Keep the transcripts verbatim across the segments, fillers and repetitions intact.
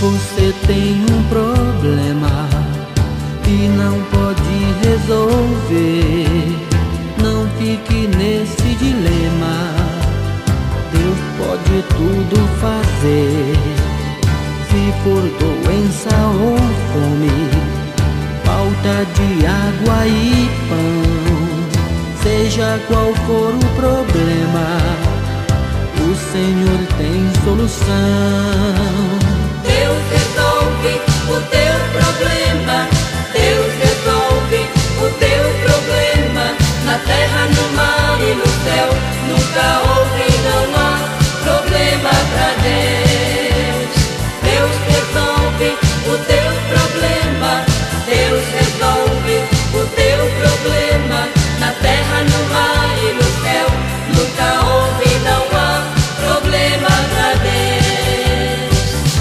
Você tem um problema e não pode resolver. Não fique nesse dilema, Deus pode tudo fazer. Se for doença ou fome, falta de água e pão, seja qual for o problema, o Senhor tem solução. Deus resolve o teu problema, Deus resolve o teu problema, na terra, no mar e no céu, nunca houve e não há problema pra Deus. Deus resolve o teu problema, Deus resolve o teu problema, na terra, no mar e no céu, nunca houve e não há problema pra Deus.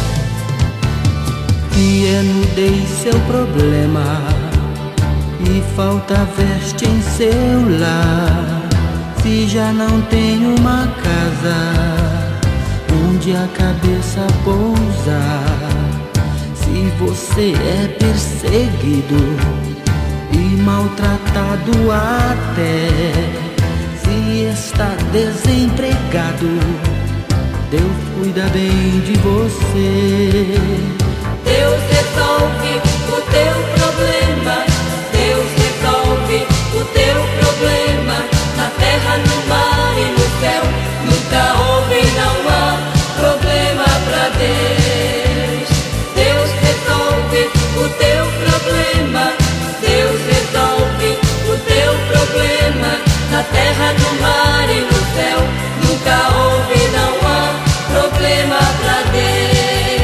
Se é nudez seu problema e falta veste em seu lar, se já não tem uma casa onde a cabeça pousar, se você é perseguido e maltratado até, se está desempregado, Deus cuida bem de você. Deus resolve o teu problema, Deus resolve o teu problema, na terra, no mar e no céu, nunca houve e não há problema pra Deus. Deus resolve o teu problema, Deus resolve o teu problema, na terra, no mar e no céu, nunca houve e não há problema pra Deus.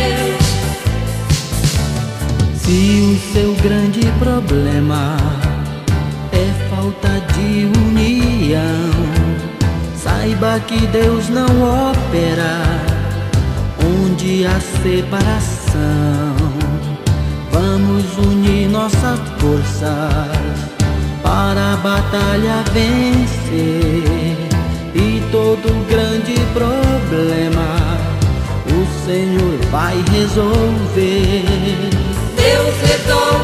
Se o seu grande problema é falta de união, saiba que Deus não opera onde há separação. Vamos unir nossas forças para a batalha vencer, e todo grande problema o Senhor vai resolver. Deus resolve